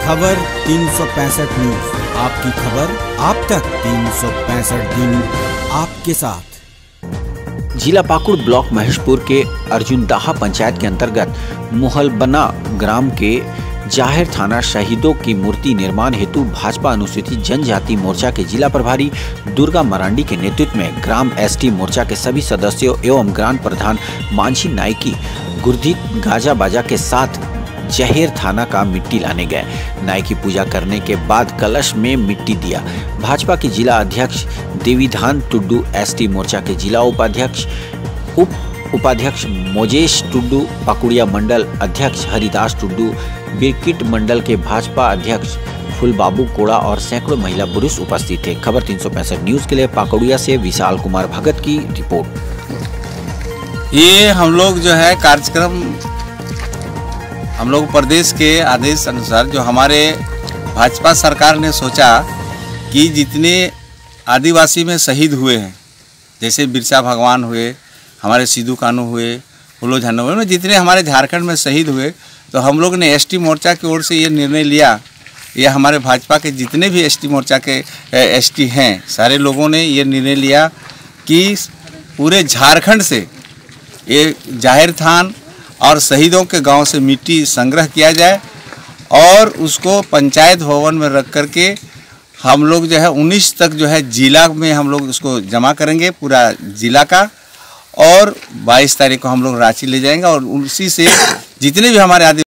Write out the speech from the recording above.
खबर 365 न्यूज, आपकी खबर आप तक 365 दिन आपके साथ। जिला पाकुड़ ब्लॉक महेशपुर के अर्जुनदाहा पंचायत के अंतर्गत मोहलबना ग्राम के जाहिर थाना शहीदों की मूर्ति निर्माण हेतु भाजपा अनुसूचित जनजाति मोर्चा के जिला प्रभारी दुर्गा मरांडी के नेतृत्व में ग्राम एसटी मोर्चा के सभी सदस्यों एवं ग्राम प्रधान मानसी नायकी गुरदीप गाजा बाजा के साथ जहेर थाना का मिट्टी लाने गए। नायकी पूजा करने के बाद कलश में मिट्टी दिया। भाजपा के जिला अध्यक्ष देवीधान टुड्डू, एसटी मोर्चा के जिला उपाध्यक्ष मोजेश टुड्डू, पाकुड़िया मंडल अध्यक्ष हरिदास टुड्डू, बिरकिट मंडल के भाजपा अध्यक्ष फुलबाबू कोड़ा और सैकड़ों महिला पुरुष उपस्थित थे। खबर 365 न्यूज के लिए पाकुड़िया से विशाल कुमार भगत की रिपोर्ट। ये हम लोग जो है कार्यक्रम हम लोग प्रदेश के आदेश अनुसार जो हमारे भाजपा सरकार ने सोचा कि जितने आदिवासी में शहीद हुए हैं, जैसे बिरसा भगवान हुए, हमारे सिद्धू कानू हुए, फूलो झानो हुए, जितने हमारे झारखंड में शहीद हुए, तो हम लोग ने एसटी मोर्चा की ओर से ये निर्णय लिया। ये हमारे भाजपा के जितने भी एसटी मोर्चा के एसटी हैं, सारे लोगों ने ये निर्णय लिया कि पूरे झारखंड से ये जाहिर थान और शहीदों के गांव से मिट्टी संग्रह किया जाए और उसको पंचायत भवन में रख करके हम लोग जो है 19 तक जो है जिला में हम लोग उसको जमा करेंगे, पूरा जिला का, और 22 तारीख को हम लोग रांची ले जाएंगे और उसी से जितने भी हमारे